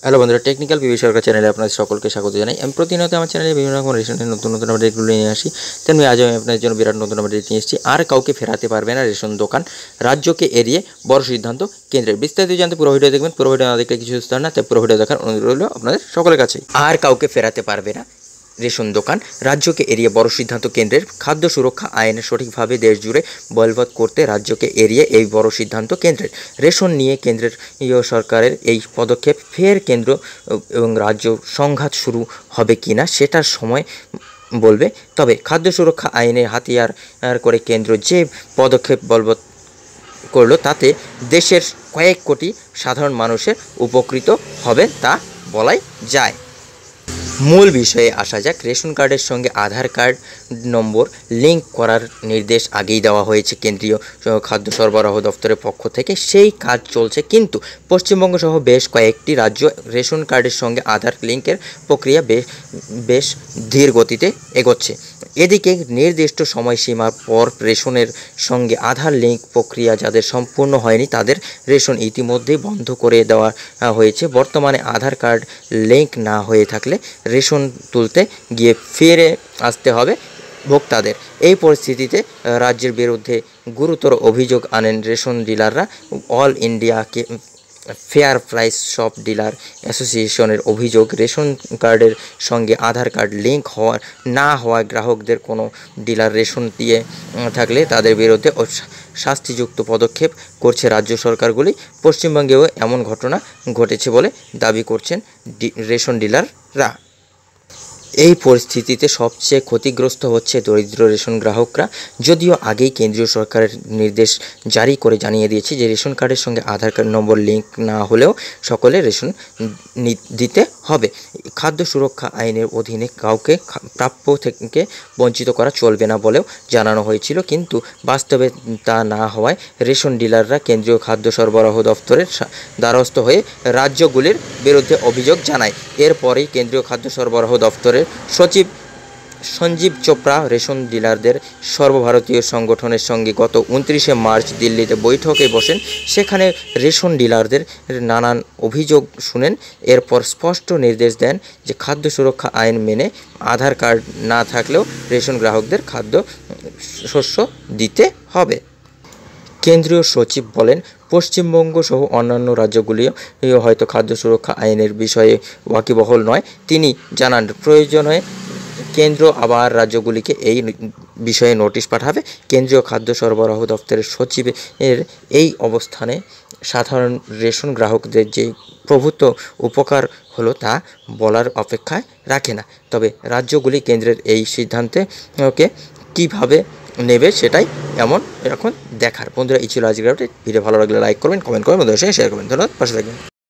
Hello বন্ধুরা, technical PV সরকার চ্যানেলে আপনাদের সকলকে স্বাগত জানাই। আমি প্রতিনিয়ত আমার চ্যানেলে বিভিন্ন রকম রেশনের নতুন নতুন আপডেটগুলো নিয়ে আসি। তেমনি আজ আমি আপনাদের জন্য বিরাট নতুন আপডেট নিয়ে এসেছি। আর কাউকে ফেরাতে পারবে না রেশন দোকান, রাজ্যকে এড়িয়ে বড় সিদ্ধান্ত কেন্দ্রের। বিস্তারিত জানতে পুরো ভিডিও দেখবেন। পুরো ভিডিও না দেখলে কিছু বুঝতে না, তাই পুরো ভিডিও দেখার অনুরোধ রইল আপনাদের সকলের কাছে। আর কাউকে ফেরাতে পারবে না রেশন দোকান, রাজ্যকে এড়িয়ে বড় সিদ্ধান্ত কেন্দ্রের। খাদ্য সুরক্ষা আইন সঠিকভাবে দেশ জুড়ে বলবৎ করতে রাজ্যকে এড়িয়ে এই বড় সিদ্ধান্ত কেন্দ্রের। রেশন নিয়ে কেন্দ্রের সরকারের এই পদক্ষেপ ফের কেন্দ্র এবং রাজ্য সংঘাত শুরু হবে কিনা সেটার সময় বলবে। তবে খাদ্য সুরক্ষা আইনে হাতিয়ার করে কেন্দ্র যে পদক্ষেপ বলবৎ করলো তাতে দেশের কয়েক কোটি সাধারণ মানুষের উপকৃত হবে তা বলাই যায়। মূল বিষয়ে আসা যাক। রেশন কার্ডের সঙ্গে আধার কার্ড নম্বর লিঙ্ক করার নির্দেশ আগেই দেওয়া হয়েছে কেন্দ্রীয় খাদ্য সরবরাহ দপ্তরের পক্ষ থেকে। সেই কাজ চলছে, কিন্তু পশ্চিমবঙ্গ সহ বেশ কয়েকটি রাজ্য রেশন কার্ডের সঙ্গে আধার লিঙ্কের প্রক্রিয়া বেশ ধীর গতিতে এগোচ্ছে। এদিকে নির্দিষ্ট সময়সীমার পর রেশনের সঙ্গে আধার লিঙ্ক প্রক্রিয়া যাদের সম্পূর্ণ হয়নি তাদের রেশন ইতিমধ্যেই বন্ধ করে দেওয়া হয়েছে। বর্তমানে আধার কার্ড লিঙ্ক না হয়ে থাকলে রেশন তুলতে গিয়ে ফিরে আসতে হবে ভোক্তাদের। এই পরিস্থিতিতে রাজ্যের বিরুদ্ধে গুরুতর অভিযোগ আনেন রেশন ডিলাররা। All India fair price shop dealer অ্যাসোসিয়েশনের অভিযোগ, রেশন কার্ডের সঙ্গে আধার কার্ড লিঙ্ক না হওয়া গ্রাহকদের কোনো ডিলার রেশন দিয়ে থাকলে তাদের বিরুদ্ধে শাস্তিযুক্ত পদক্ষেপ করছে রাজ্য সরকারগুলি। পশ্চিমবঙ্গেও এমন ঘটনা ঘটেছে বলে দাবি করছেন রেশন ডিলাররা। এই পরিস্থিতিতে সবচেয়ে ক্ষতিগ্রস্ত হচ্ছে দরিদ্র রেশন গ্রাহকরা। যদিও আগেই কেন্দ্রীয় সরকারের নির্দেশ জারি করে জানিয়ে দিয়েছে যে রেশন কার্ডের সঙ্গে আধার কার্ড নম্বর লিঙ্ক না হলেও সকলে রেশন দিতে হবে। খাদ্য সুরক্ষা আইনের অধীনে কাউকে প্রাপ্য থেকে বঞ্চিত করা চলবে না বলেও জানানো হয়েছিল, কিন্তু বাস্তবে তা না হওয়ায় রেশন ডিলাররা কেন্দ্রীয় খাদ্য সরবরাহ দপ্তরের দ্বারস্থ হয়ে রাজ্যগুলির বিরুদ্ধে অভিযোগ জানায়। এরপরেই কেন্দ্রীয় খাদ্য সরবরাহ দপ্তরের সচিব সঞ্জীব চোপড়া রেশন ডিলারদের সর্বভারতীয় সংগঠনের সঙ্গে গত 29শে মার্চ দিল্লিতে বৈঠকে বসেন। সেখানে রেশন ডিলারদের নানান অভিযোগ শুনেন। এরপর স্পষ্ট নির্দেশ দেন যে খাদ্য সুরক্ষা আইন মেনে আধার কার্ড না থাকলেও রেশন গ্রাহকদের খাদ্য শস্য দিতে হবে। কেন্দ্রীয় সচিব বলেন, পশ্চিমবঙ্গ সহ অন্যান্য রাজ্যগুলিও হয়তো খাদ্য সুরক্ষা আইনের বিষয়ে ওয়াকিবহল নয়। তিনি জানান, প্রয়োজনে কেন্দ্র আবার রাজ্যগুলিকে এই বিষয়ে নোটিশ পাঠাবে। কেন্দ্রীয় খাদ্য সরবরাহ দপ্তরের সচিবের এই অবস্থানে সাধারণ রেশন গ্রাহকদের যে প্রভূত উপকার হলো তা বলার অপেক্ষায় রাখে না। তবে রাজ্যগুলি কেন্দ্রের এই সিদ্ধান্তে কীভাবে নেবে সেটাই এখন দেখার। বন্ধুরা, এই ছিল আজকের আপডেট। ভিডিও ভালো লাগলে লাইক করবেন, কমেন্ট করবেন, বন্ধুদের সঙ্গে শেয়ার করবেন। ধন্যবাদ, পাশে থাকবেন।